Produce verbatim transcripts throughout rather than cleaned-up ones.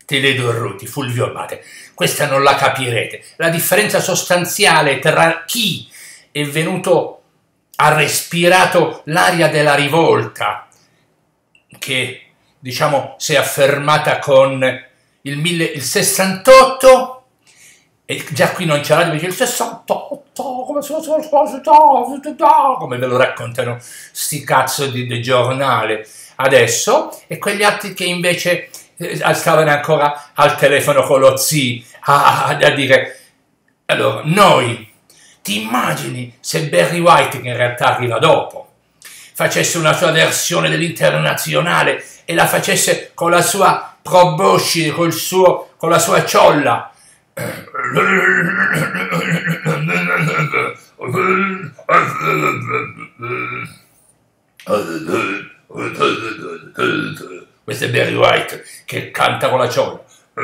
Tele due Ruti, Fulvio Abate, questa non la capirete. La differenza sostanziale tra chi è venuto, ha respirato l'aria della rivolta, che diciamo si è affermata con il, mille, il sessantotto, e già qui non c'è la dice il sessantotto, come, come ve lo raccontano sti cazzo di, di giornale adesso, e quegli altri che invece eh, stavano ancora al telefono con lo zii a, a, a dire. Allora, noi, ti immagini se Barry White, che in realtà arriva dopo, facesse una sua versione dell'Internazionale e la facesse con la sua proboscide, col suo, con la sua ciolla? Questo è Barry White che canta con la ciolla.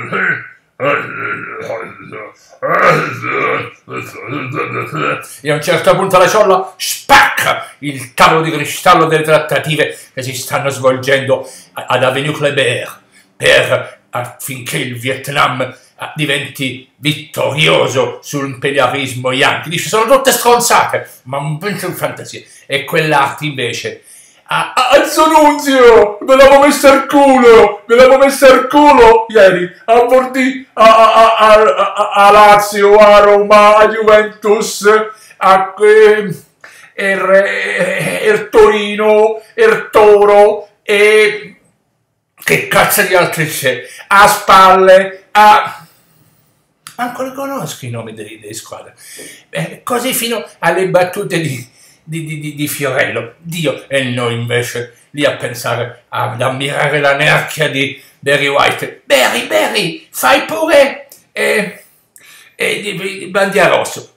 E a un certo punto la ciolla spacca il tavolo di cristallo delle trattative che si stanno svolgendo ad Avenue Kléber per affinché il Vietnam diventi vittorioso sull'imperialismo yankee. Dice, sono tutte stronzate, ma un penso in fantasia. E quell'arte invece, a, a, Alzo Nunzio, me l'avevo messa al culo, me l'avevo messa al culo ieri, a Bordi, a, a, a, a, a Lazio, a Roma, a Juventus, a eh, er, er Torino, er Toro, e che cazzo di altri c'è, a Spalle, a... Ancora conosco i nomi delle, delle squadre, eh, così fino alle battute di, di, di, di Fiorello. Dio, e noi invece lì a pensare, ad ammirare la nerchia di Barry White. Barry, Barry, fai pure eh, eh, di, di Bandiera Rosso.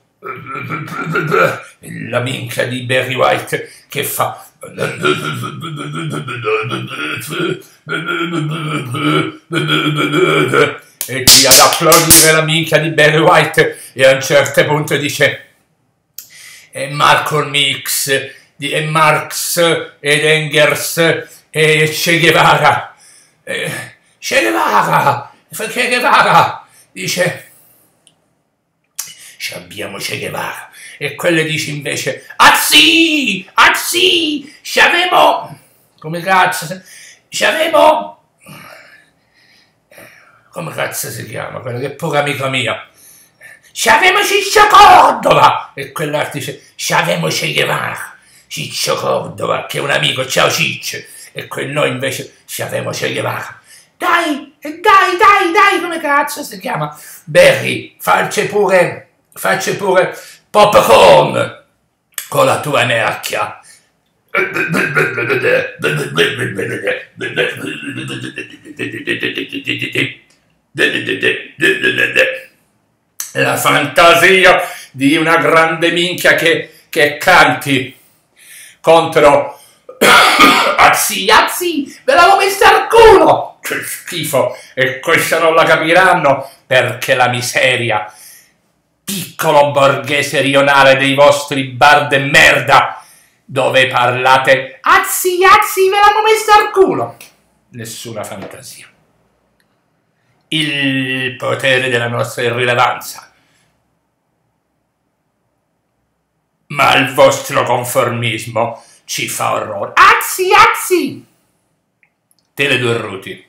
La minchia di Barry White che fa... e qui ad applaudire la minchia di Barry White, e a un certo punto dice e Malcolm X e Marx ed Engels e Che Guevara e, Che Guevara Che Guevara dice abbiamo Che Guevara, e quelle dice invece ah sì, ah sì, c'avevo come cazzo c'avevo come cazzo si chiama, quello che è pure amico mio, c'avevo Ciccio Cordova, e quell'altro dice c'avevo Che Guevara, Ciccio Cordova, che è un amico, ciao Ciccio, e quel noi invece c'avevo Che Guevara. Dai, dai, dai, dai, come cazzo si chiama? Barry, facci pure, facci pure popcorn con la tua nerchia. La fantasia di una grande minchia che, che canti contro azzi, azzi, ve l'avevo messa al culo, che schifo, e questa non la capiranno perché la miseria, piccolo borghese rionale dei vostri bar de merda, dove parlate azzi, azzi, ve l'avevo messa al culo, nessuna fantasia. Il potere della nostra irrilevanza, ma il vostro conformismo ci fa orrore. Azzi, azzi! Tele due Ruti.